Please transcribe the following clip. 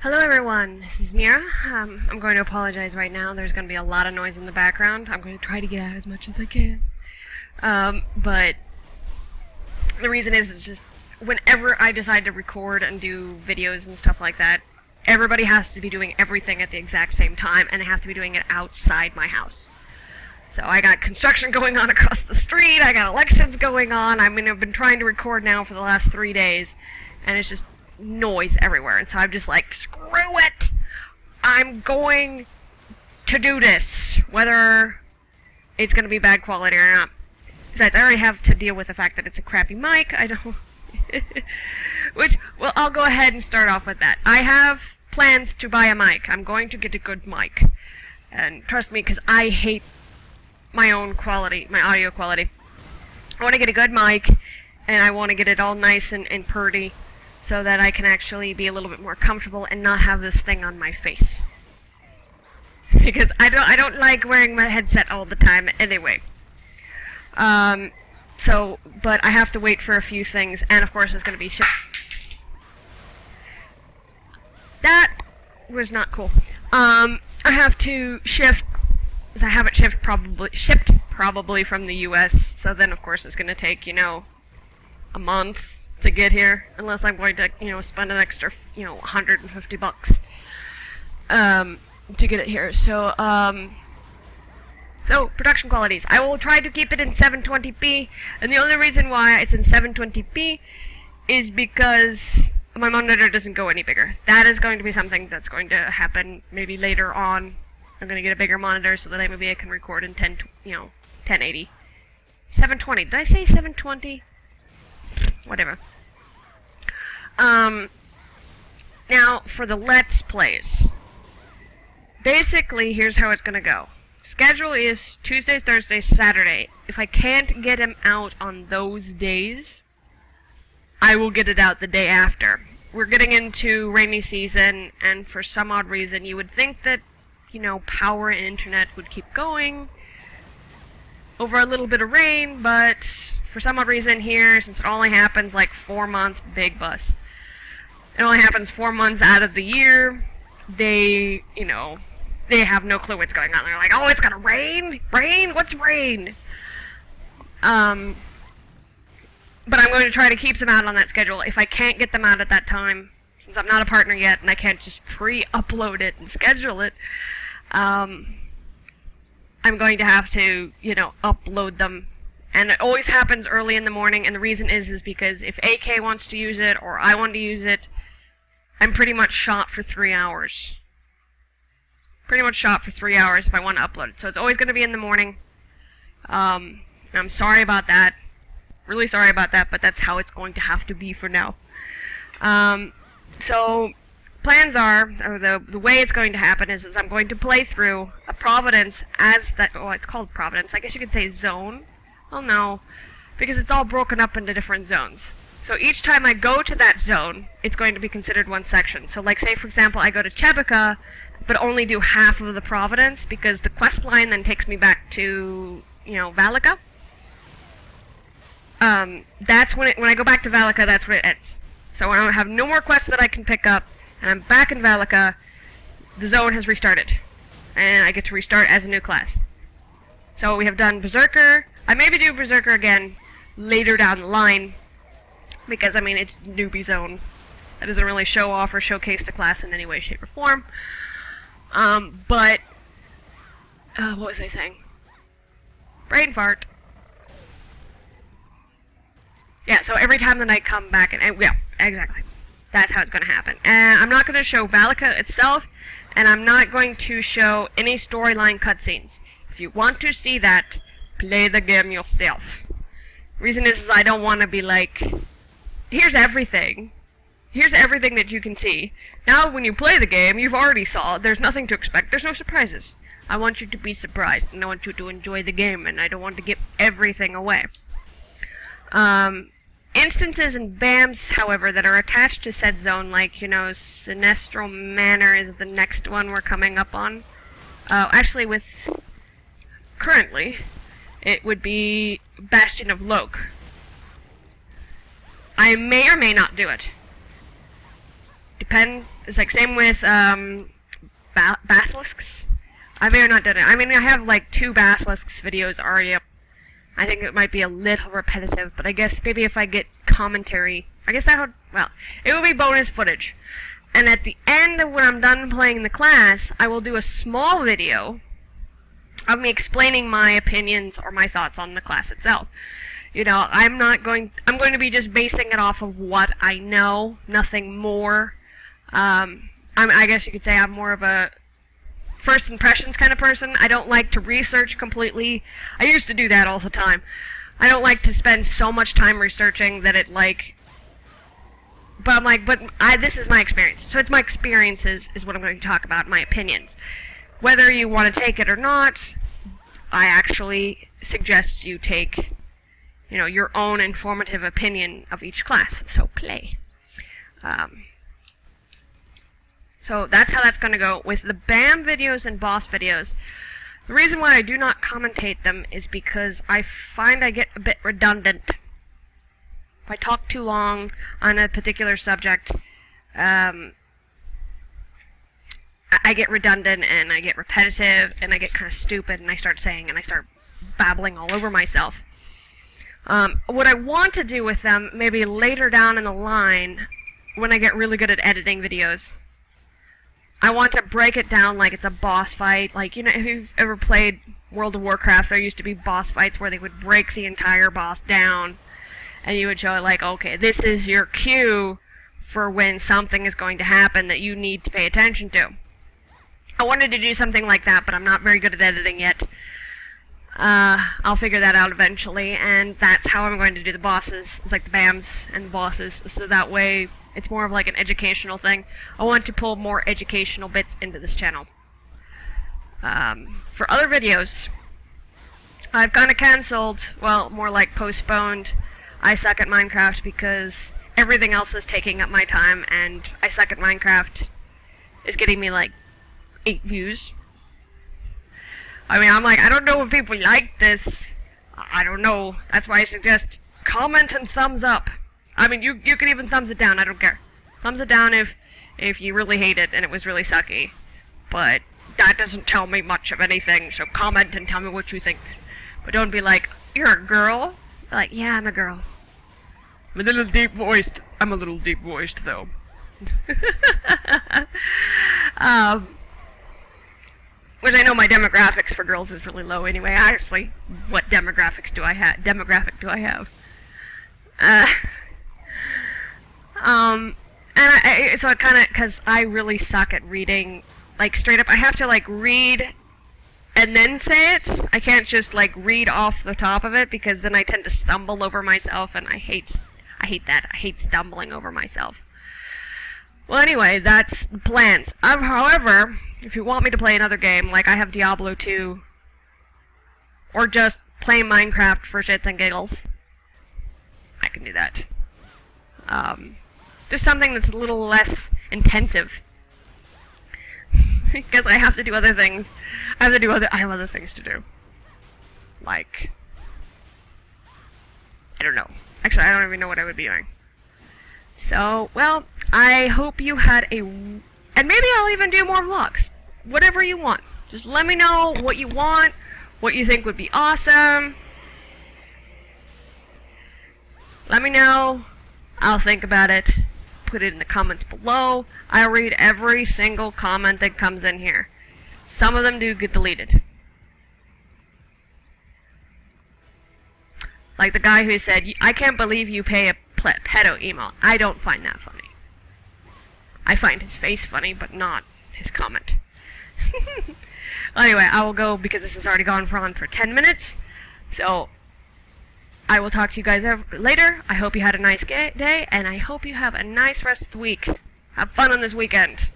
Hello everyone, this is Mira. I'm going to apologize right now. There's going to be a lot of noise in the background. I'm going to try to get out as much as I can. But the reason is it's just whenever I decide to record and do videos and stuff like that, everybody has to be doing everything at the exact same time, and they have to be doing it outside my house. So I got construction going on across the street, I got elections going on. I mean, I've been trying to record now for the last 3 days, and it's just noise everywhere, and so I'm just like, screw it! I'm going to do this, whether it's gonna be bad quality or not. Besides, I already have to deal with the fact that it's a crappy mic. I don't... Which, well, I'll go ahead and start off with that. I have plans to buy a mic. I'm going to get a good mic. And trust me, because I hate my own quality, my audio quality. I want to get a good mic, and I want to get it all nice and pretty, so that I can actually be a little bit more comfortable and not have this thing on my face. Because I don't like wearing my headset all the time anyway. But I have to wait for a few things, and of course it's going to be shipped. That was not cool. I have to shift, because I have it shipped probably from the US, so then of course it's going to take, you know, a month to get here, unless I'm going to, you know, spend an extra, you know, $150 to get it here. So, so production qualities. I will try to keep it in 720p, and the only reason why it's in 720p is because my monitor doesn't go any bigger. That is going to be something that's going to happen maybe later on. I'm going to get a bigger monitor so that maybe I can record in 1080. 720. Did I say 720? Whatever. Now, for the Let's Plays. Basically, here's how it's gonna go. Schedule is Tuesdays, Thursdays, Saturday. If I can't get him out on those days, I will get it out the day after. We're getting into rainy season, and for some odd reason, you would think that, you know, power and internet would keep going over a little bit of rain, but for some odd reason here, since it only happens like 4 months, big bus. It only happens 4 months out of the year. They, you know, they have no clue what's going on. They're like, oh, it's gonna rain? Rain? What's rain? But I'm going to try to keep them out on that schedule. If I can't get them out at that time, since I'm not a partner yet, and I can't just pre-upload it and schedule it, I'm going to have to, you know, upload them. And it always happens early in the morning, and the reason is because if AK wants to use it, or I want to use it, I'm pretty much shot for 3 hours. Pretty much shot for 3 hours if I want to upload it. So it's always going to be in the morning. I'm sorry about that. Really sorry about that, but that's how it's going to have to be for now. So, plans are, or the way it's going to happen is I'm going to play through a Providence as that, oh, it's called Providence. I guess you could say zone. Well, no, because it's all broken up into different zones. So each time I go to that zone, it's going to be considered one section. So like, say for example, I go to Chebica, but only do half of the Providence, because the quest line then takes me back to, you know, Valica. That's when I go back to Valica, that's when it ends. So when I have no more quests that I can pick up, and I'm back in Valica, the zone has restarted. And I get to restart as a new class. So we have done Berserker. I maybe do Berserker again later down the line, because, I mean, it's newbie zone. That doesn't really show off or showcase the class in any way, shape, or form. What was I saying? Brain fart. Yeah, so every time that I come back, and yeah, exactly. That's how it's going to happen. And I'm not going to show Valica itself, and I'm not going to show any storyline cutscenes. If you want to see that, play the game yourself. Reason is I don't want to be like, here's everything. Here's everything that you can see. Now when you play the game, you've already saw it. There's nothing to expect. There's no surprises. I want you to be surprised, and I want you to enjoy the game, and I don't want to give everything away. Instances and BAMs, however, that are attached to said zone, like, you know, Sinestro Manor is the next one we're coming up on. Actually, currently, it would be Bastion of Loke. I may or may not do it. It's like same with basilisks. I may have not done it. I mean, I have like 2 basilisks videos already up. I think it might be a little repetitive, but I guess maybe if I get commentary, I guess that would, well, it will be bonus footage. And at the end of when I'm done playing the class, I will do a small video of me explaining my opinions or my thoughts on the class itself. You know, I'm going to be just basing it off of what I know, nothing more. I guess you could say I'm more of a first impressions kind of person. I don't like to research completely. I used to do that all the time. I don't like to spend so much time researching that it like... But I'm like, this is my experience. So it's my experiences is what I'm going to talk about, my opinions. Whether you want to take it or not, I actually suggest you take, you know, your own informative opinion of each class. So play. So that's how that's going to go. With the BAM videos and boss videos, the reason why I do not commentate them is because I find I get a bit redundant. If I talk too long on a particular subject, I get redundant and I get repetitive and I get kind of stupid and I start babbling all over myself. What I want to do with them, maybe later down in the line, when I get really good at editing videos, I want to break it down like it's a boss fight. Like, you know, if you've ever played World of Warcraft, there used to be boss fights where they would break the entire boss down. And you would show it like, okay, this is your cue for when something is going to happen that you need to pay attention to. I wanted to do something like that, but I'm not very good at editing yet. I'll figure that out eventually, and that's how I'm going to do the bosses. It's like the BAMs and the bosses, so that way it's more of like an educational thing. I want to pull more educational bits into this channel. For other videos, I've kind of cancelled, well, more like postponed, I Suck at Minecraft because everything else is taking up my time, and I Suck at Minecraft is getting me like 8 views. I mean, I'm like, I don't know if people like this. I don't know. That's why I suggest comment and thumbs up. I mean, you can even thumbs it down. I don't care. Thumbs it down if you really hate it and it was really sucky. But that doesn't tell me much of anything, so comment and tell me what you think. But don't be like, you're a girl? Like, yeah, I'm a girl. I'm a little deep-voiced. I'm a little deep-voiced, though. Which I know my demographics for girls is really low anyway. Actually, what demographics do I have? Demographic do I have? So it kind of, because I really suck at reading, like, straight up. I have to, like, read and then say it. I can't just, like, read off the top of it, because then I tend to stumble over myself, and I hate that. I hate stumbling over myself. Well, anyway, that's the plans. However, if you want me to play another game, like I have Diablo 2, or just play Minecraft for shits and giggles, I can do that. Just something that's a little less intensive. Because I have to do other things. I have other things to do. Like, I don't know. Actually, I don't even know what I would be doing. So, well, I hope you had and maybe I'll even do more vlogs. Whatever you want. Just let me know what you want, what you think would be awesome. Let me know. I'll think about it. Put it in the comments below. I read every single comment that comes in here. Some of them do get deleted. Like the guy who said, I can't believe you pay a pedo email. I don't find that funny. I find his face funny, but not his comment. Anyway, I will go because this has already gone on for 10 minutes. So, I will talk to you guys later. I hope you had a nice day, and I hope you have a nice rest of the week. Have fun on this weekend.